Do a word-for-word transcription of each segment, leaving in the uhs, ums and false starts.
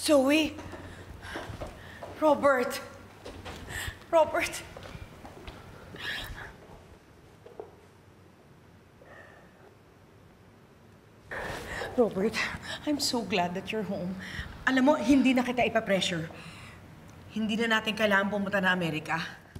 Zoe! Robert! Robert! Robert, I'm so glad that you're home. Alam mo, hindi na kita ipapressure. Hindi na natin kailangan pumunta na Amerika.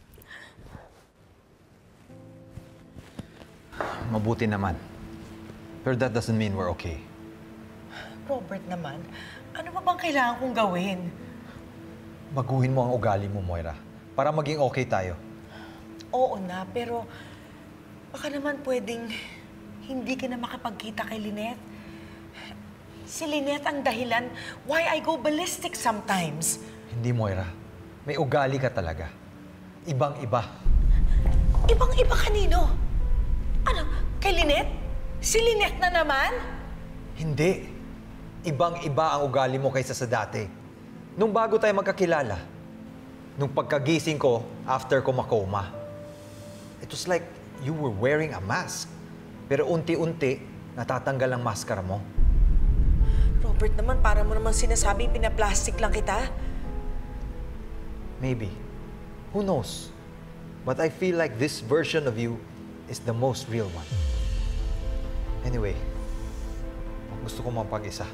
Mabuti naman. Pero that doesn't mean we're okay. Robert naman, ano ba bang kailangan kong gawin? Baguhin mo ang ugali mo, Moira, para maging okay tayo. Oo na, pero baka naman pwedeng hindi ka na makapagkita kay Lynette. Si Lynette ang dahilan why I go ballistic sometimes. Hindi, Moira. May ugali ka talaga. Ibang-iba. Ibang-iba kanino? Ano? Kay Lynette? Si Lynette na naman? Hindi. Ibang-iba ang ugali mo kaysa sa dati. Nung bago tayo magkakilala, nung pagkagising ko after ko makoma, it was like you were wearing a mask. Pero unti-unti, natatanggal ang maskara mo. Robert naman, para mo naman sinasabing pinaplastic lang kita. Maybe. Who knows? But I feel like this version of you is the most real one. Anyway, gusto ko mapag-isa.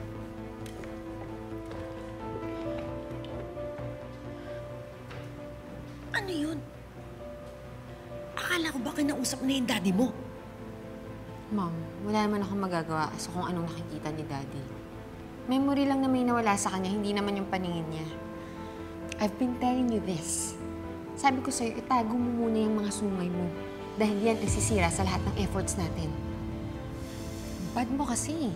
Ano yun? Akala ko ba kinausap na yung daddy mo? Mom, wala naman akong magagawa sa kung anong nakikita ni Daddy. Memory lang na may nawala sa kanya, hindi naman yung paningin niya. I've been telling you this. Sabi ko sa'yo, itago mo muna yung mga sungay mo. Dahil yan nasisira sa lahat ng efforts natin. Bad mo kasi.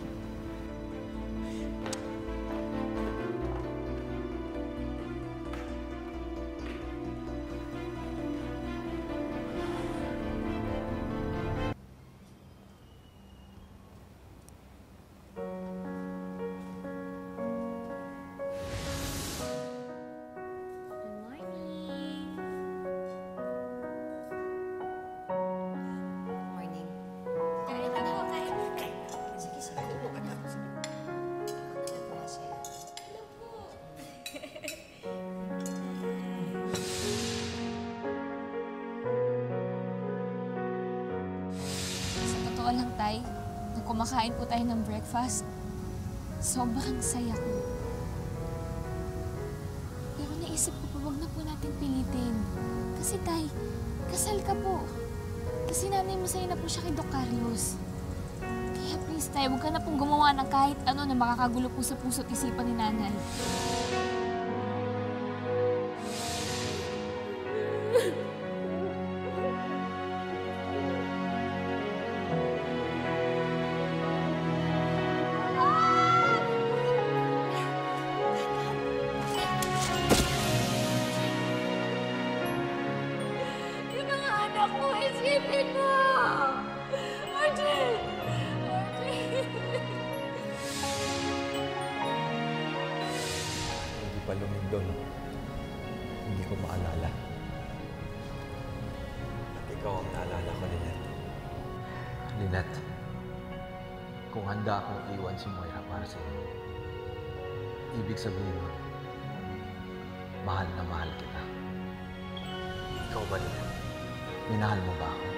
lang, Tay. Nung kumakain po tayo ng breakfast, sobrang saya ko. Pero naisip ko po, wag na po natin pilitin. Kasi, Tay, kasal ka po. Kasi nanay mo sa'yo na po siya kay Doc Carlos. Kaya please, Tay, wag ka na pong gumawa ng kahit ano na makakagulo po sa puso't isipan ni nanay. Isipin mo! Arjun! Arjun! Hindi pa lumindol. Hindi ko maalala. At ikaw ang naalala ko, Lynette. Lynette, kung handa akong iwan si Moira para sa iyo, ibig sabihin nun, mahal na mahal kita. Ikaw ba, Lynette? Minahal mo ba ako?